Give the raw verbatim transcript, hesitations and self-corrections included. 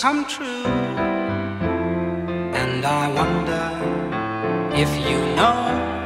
come true. And I wonder if you know